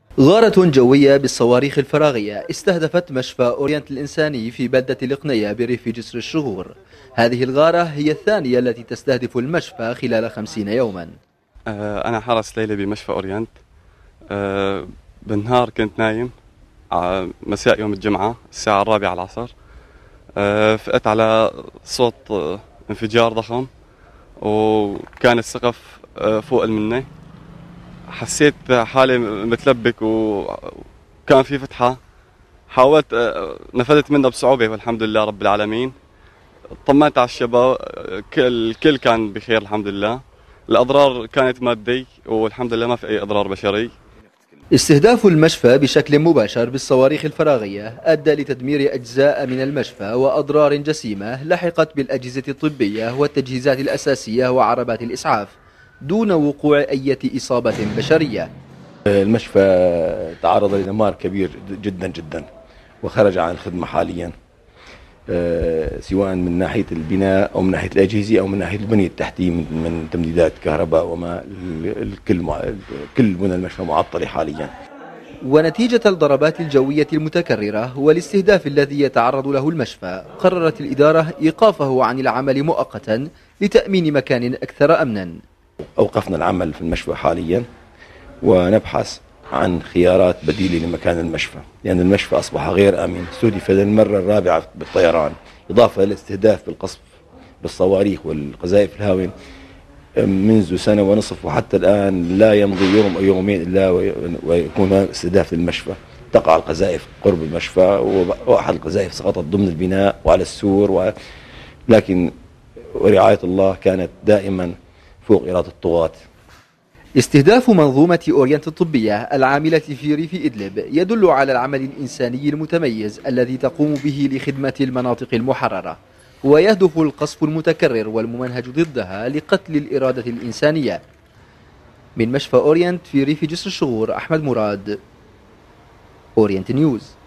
غارة جوية بالصواريخ الفراغية استهدفت مشفى أورينت الإنساني في بلدة الإقنية بريف جسر الشغور. هذه الغارة هي الثانية التي تستهدف المشفى خلال 50 يوما. أنا حرس ليلي بمشفى أورينت. بالنهار كنت نايم مساء يوم الجمعة الساعة 4 العصر. فقت على صوت انفجار ضخم، وكان السقف فوق مني. حسيت حالي متلبك وكان في فتحة. حاولت نفذت منها بصعوبة والحمد لله رب العالمين. طمنت على الشباب، الكل كان بخير الحمد لله. الأضرار كانت مادية والحمد لله ما في أي أضرار بشرية. استهداف المشفى بشكل مباشر بالصواريخ الفراغية أدى لتدمير أجزاء من المشفى وأضرار جسيمة لحقت بالأجهزة الطبية والتجهيزات الأساسية وعربات الإسعاف دون وقوع أي إصابة بشرية. المشفى تعرض لدمار كبير جدا جدا وخرج عن الخدمة حاليا، سواء من ناحية البناء أو من ناحية الأجهزة أو من ناحية البنية التحتية من تمديدات كهرباء وما كل بنى المشفى معطلة حاليا. ونتيجة الضربات الجوية المتكررة والاستهداف الذي يتعرض له المشفى، قررت الإدارة إيقافه عن العمل مؤقتا لتأمين مكان أكثر أمنا. أوقفنا العمل في المشفى حاليا ونبحث عن خيارات بديلة لمكان المشفى، لأن المشفى أصبح غير آمن. استهدف للمرة الرابعة بالطيران، إضافة للاستهداف بالقصف بالصواريخ والقذائف الهاوية منذ سنة ونصف، وحتى الآن لا يمضي يوم أو يومين إلا ويكون استهداف للمشفى. تقع القذائف قرب المشفى، وأحد القذائف سقطت ضمن البناء وعلى السور، لكن ورعاية الله كانت دائما فوق إرادة الطغاة. استهداف منظومة أورينت الطبية العاملة في ريف إدلب يدل على العمل الإنساني المتميز الذي تقوم به لخدمة المناطق المحررة، ويهدف القصف المتكرر والممنهج ضدها لقتل الإرادة الإنسانية. من مشفى أورينت في ريف جسر الشغور، أحمد مراد، أورينت نيوز.